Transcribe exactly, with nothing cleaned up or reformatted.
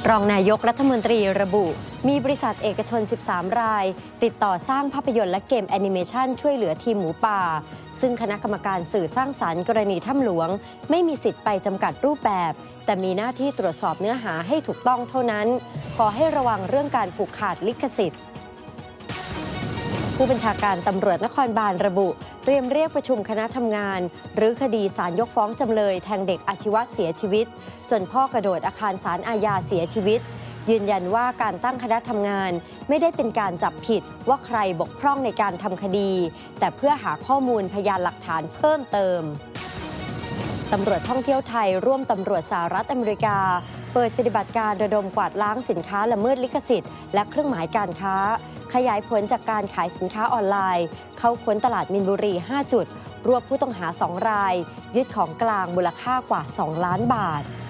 รองนายกรัฐมนตรีระบุมีบริษัทเอกชน สิบสาม รายติดต่อสร้างภาพยนตร์และเกมแอนิเมชันช่วยเหลือทีมหมูป่าซึ่งคณะกรรมการสื่อสร้างสรรค์กรณีถ้ำหลวงไม่มีสิทธิ์ไปจำกัดรูปแบบแต่มีหน้าที่ตรวจสอบเนื้อหาให้ถูกต้องเท่านั้นขอให้ระวังเรื่องการผูกขาดลิขสิทธิ์ผู้บัญชาการตำรวจนครบาลระบุเตรียมเรียกประชุมคณะทำงานหรือคดีศาลยกฟ้องจำเลยแทงเด็กอาชีวะเสียชีวิตจนพ่อกระโดดอาคารศาลอาญาเสียชีวิตยืนยันว่าการตั้งคณะทำงานไม่ได้เป็นการจับผิดว่าใครบกพร่องในการทำคดีแต่เพื่อหาข้อมูลพยานหลักฐานเพิ่มเติมตำรวจท่องเที่ยวไทยร่วมตำรวจสหรัฐอเมริกาเปิดปฏิบัติการระดมกวาดล้างสินค้าละเมิดลิขสิทธิ์และเครื่องหมายการค้าขยายผลจากการขายสินค้าออนไลน์เข้าค้นตลาดมินบุรีห้าจุดรวบผู้ต้องหาสองรายยึดของกลางมูลค่ากว่าสองล้านบาท